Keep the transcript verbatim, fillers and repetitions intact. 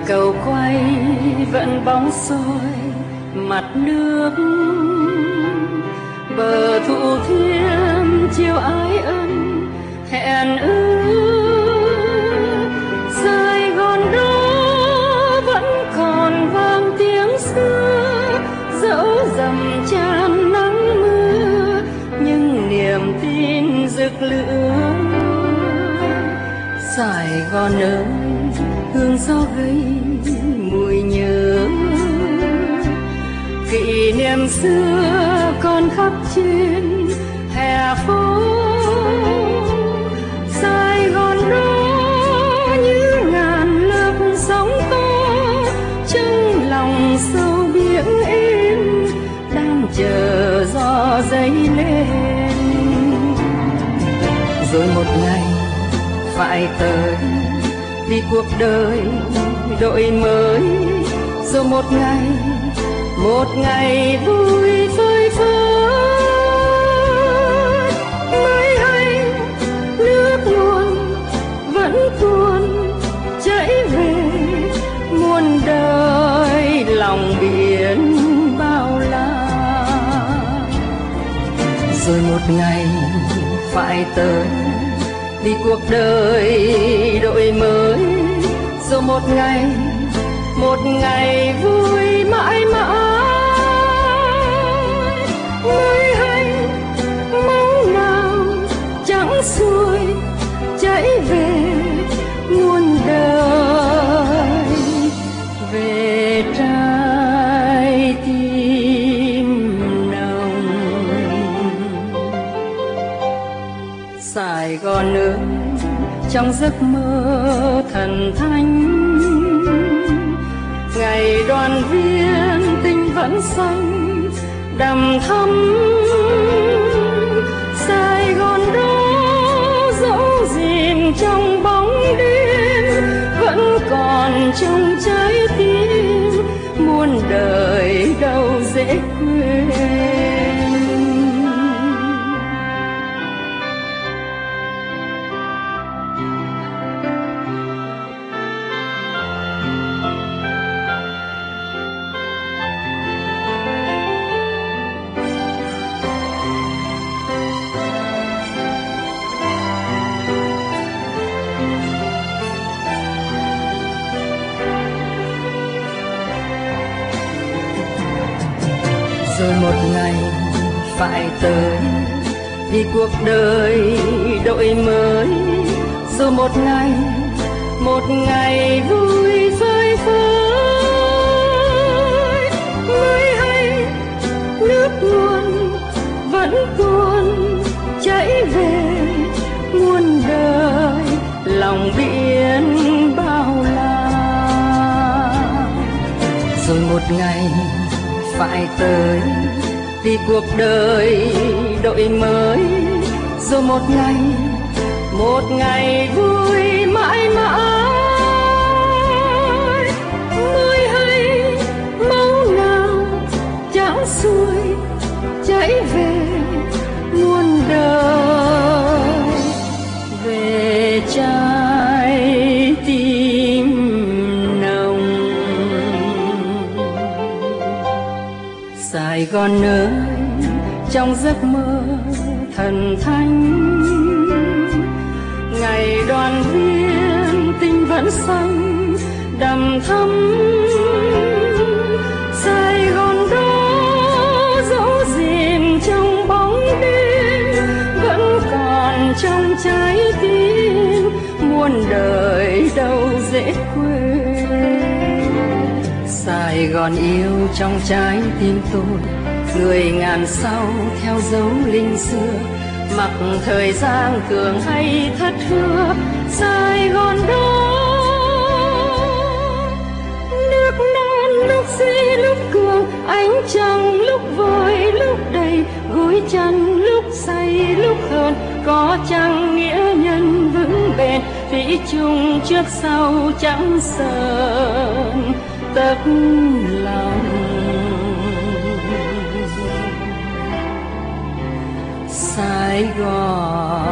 cầu quay vẫn bóng soi mặt nước, bờ Thủ Thiêm chiều ái ân hẹn ước. Sài Gòn đó vẫn còn vang tiếng xưa, dẫu dầm chan nắng mưa nhưng niềm tin rực lửa. Sài Gòn ơi, hương gió gây mùi nhớ, kỷ niệm xưa còn khắc trên hè phố. Sài Gòn đó như ngàn lớp sóng to, trong lòng sâu biển êm đang chờ gió dấy lên. Rồi một ngày phải tới vì cuộc đời đổi mới, rồi một ngày một ngày vui phơi phới. Mới hay nước nguồn vẫn tuôn chảy về, muôn đời lòng biển bao la. Rồi một ngày phải tới vì cuộc đời đổi mới, rồi một ngày một ngày vui mãi mãi. Mới hay máu nào chẳng xuôi chảy về, muôn đời về trái tim nồng. Sài Gòn ơi, trong giấc mơ thần thánh, ngày đoàn viên tình vẫn xanh đầm thắm. Sài Gòn đó dẫu gìn trong bóng đêm vẫn còn trong trái tim, muôn đời đâu dễ quên. Rồi một ngày phải tới vì cuộc đời đổi mới, rồi một ngày một ngày vui phơi phới. Mới hay nước nguồn vẫn tuôn chảy về, muôn đời lòng biển bao la. Rồi một ngày phải tới vì cuộc đời đổi mới, rồi một ngày một ngày vui mãi mãi. Mới hay máu nào chẳng xuôi chảy về, muôn đời về trái tim nồng. Sài Gòn ơi, trong giấc mơ thần thánh, ngày đoàn viên tình vẫn xanh đầm thắm. Sài Gòn đó dẫu gìn trong bóng đêm vẫn còn trong trái tim, muôn đời đâu dễ quên. Sài Gòn yêu trong trái tim tôi, người ngàn sau theo dấu linh xưa, mặc thời gian cường hay thất hứa. Sài Gòn đó nước non lúc si lúc cường, ánh trăng lúc vơi lúc đầy, gối chăn lúc say lúc hờn, có chăng nghĩa nhân vững bền, thủy chung trước sau chẳng sờn tấp lòng. Sài Gòn